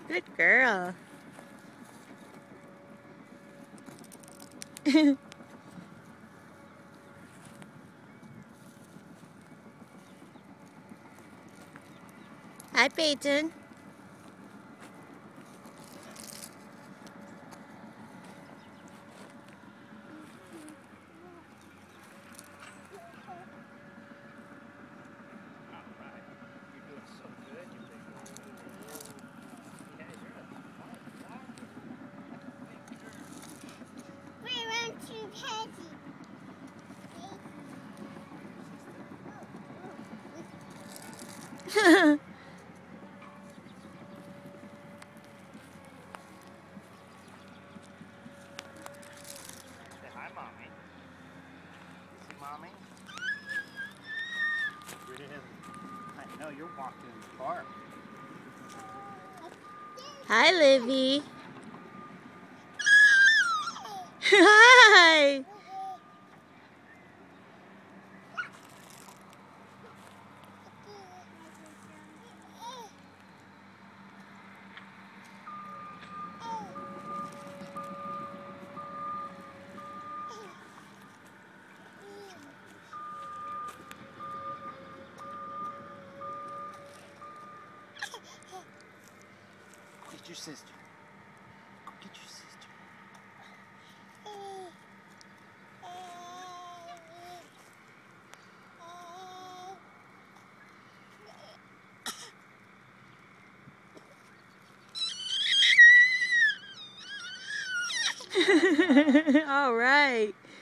Good girl. Hi, Peyton. Hi, Mommy. See, Mommy? I know, you're walking in the park. Hi, Livy. Hi. Get your sister. Go get your sister. All right.